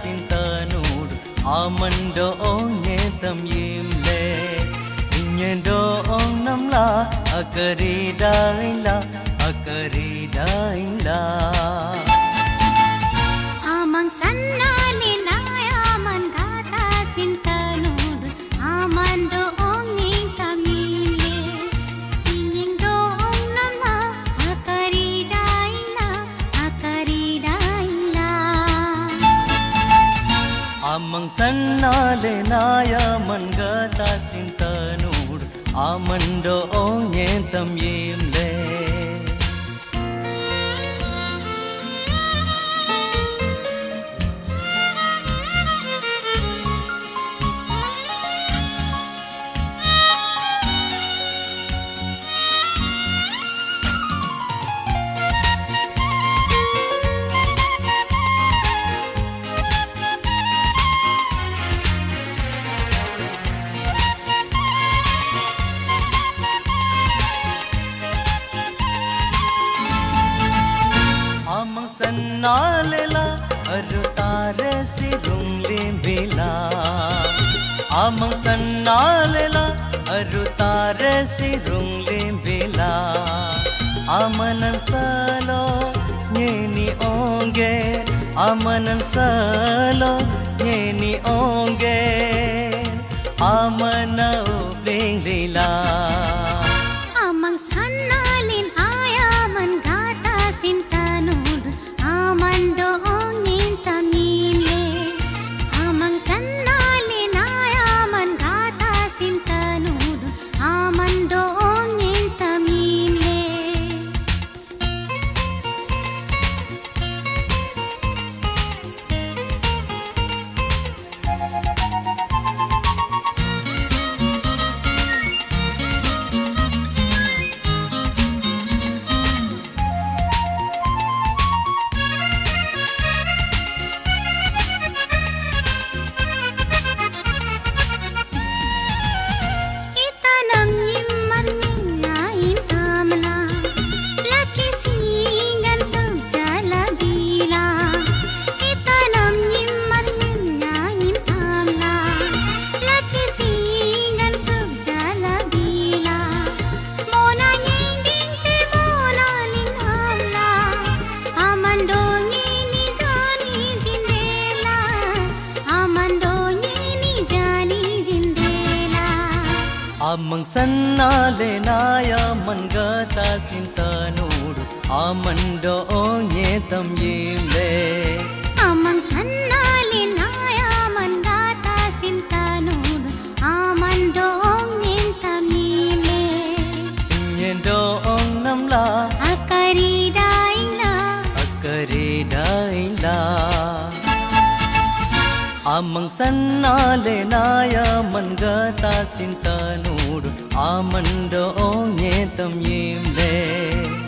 sintanudu amando onyetam yimle inyendo namla akari daila amang sannale nayaman gata sintanudu amando onyetam yimle inyendo namla akari daila amang sannale nayaman gata sintanudu amando onyetam yimle amang sannalela arutare sirungli bila amang sannalela arutare sirungli bila amanan salo nyeni onge amanan salo nyeni onge amana ubling lila amang sannalin ayaman gata sintanudu amando onyetam yimle amang sannalin ayaman gata sintanudu amando onyetam yimle amang sannale nayaman gata sintanudu amando onyetam yimle amang sannale nayaman gata sintanudu amando onyetam yimle inyendo namla akari daila amang sannale nayaman gata sintanudu amando onyetam yimle